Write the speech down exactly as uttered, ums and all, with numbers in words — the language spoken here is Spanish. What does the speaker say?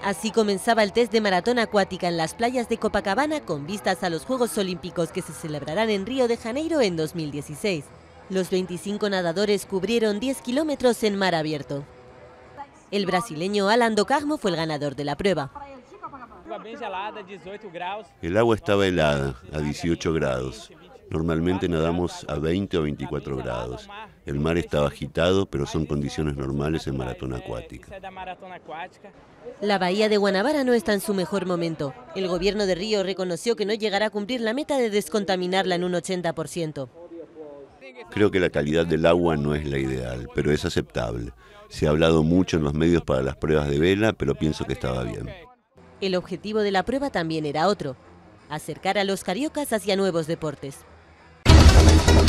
Así comenzaba el test de maratón acuática en las playas de Copacabana con vistas a los Juegos Olímpicos que se celebrarán en Río de Janeiro en dos mil dieciséis. Los veinticinco nadadores cubrieron diez kilómetros en mar abierto. El brasileño Alan do Carmo fue el ganador de la prueba. El agua estaba helada, a dieciocho grados. Normalmente nadamos a veinte o veinticuatro grados. El mar estaba agitado, pero son condiciones normales en maratón acuática. La bahía de Guanabara no está en su mejor momento. El gobierno de Río reconoció que no llegará a cumplir la meta de descontaminarla en un ochenta por ciento. Creo que la calidad del agua no es la ideal, pero es aceptable. Se ha hablado mucho en los medios para las pruebas de vela, pero pienso que estaba bien. El objetivo de la prueba también era otro: acercar a los cariocas hacia nuevos deportes.